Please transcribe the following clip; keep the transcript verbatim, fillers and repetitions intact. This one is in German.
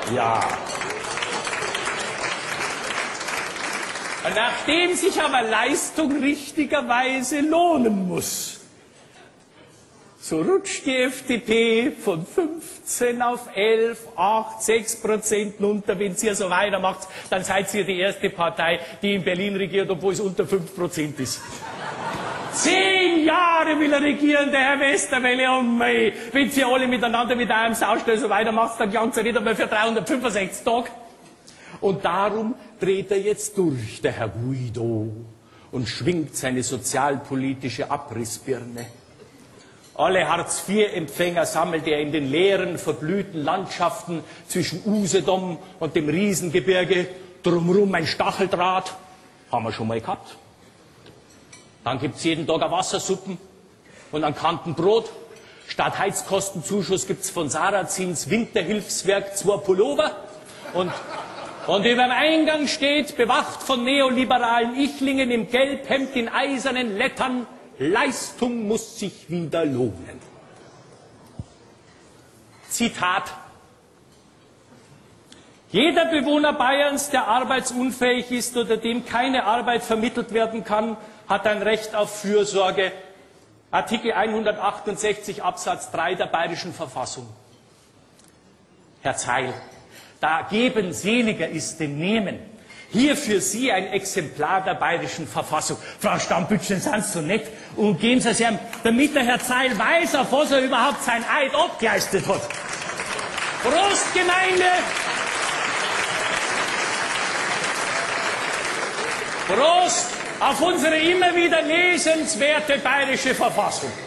Ja. Nachdem sich aber Leistung richtigerweise lohnen muss, so rutscht die F D P von fünfzehn auf elf, acht, sechs Prozent runter. Wenn ihr so weitermacht, dann seid ihr die erste Partei, die in Berlin regiert, obwohl es unter fünf Prozent ist. Zehn Jahre will er regieren, der Herr Westerwelle, oh mei. Wenn ihr alle miteinander mit einem Saustall so weitermacht, dann langt es nicht einmal für dreihundertfünfundsechzig Tage. Und darum dreht er jetzt durch, der Herr Guido, und schwingt seine sozialpolitische Abrissbirne. Alle Hartz-vier-Empfänger sammelt er in den leeren, verblühten Landschaften zwischen Usedom und dem Riesengebirge. Drumherum ein Stacheldraht. Haben wir schon mal gehabt. Dann gibt's jeden Tag eine Wassersuppen und einen Kanten Brot. Statt Heizkostenzuschuss gibt's von Sarazins Winterhilfswerk zwei Pullover. Und, und über dem Eingang steht, bewacht von neoliberalen Ichlingen im Gelbhemd in eisernen Lettern, Leistung muss sich wieder lohnen. Zitat. Jeder Bewohner Bayerns, der arbeitsunfähig ist oder dem keine Arbeit vermittelt werden kann, hat ein Recht auf Fürsorge. Artikel hundertachtundsechzig Absatz drei der Bayerischen Verfassung. Herr Zeil, da geben seliger ist denn nehmen. Hier für Sie ein Exemplar der Bayerischen Verfassung. Frau Stampitschen, sind Sie so nett und geben Sie es ihm, damit der Herr Zeil weiß, auf was er überhaupt sein Eid abgeleistet hat. Prost, Gemeinde! Prost auf unsere immer wieder lesenswerte Bayerische Verfassung.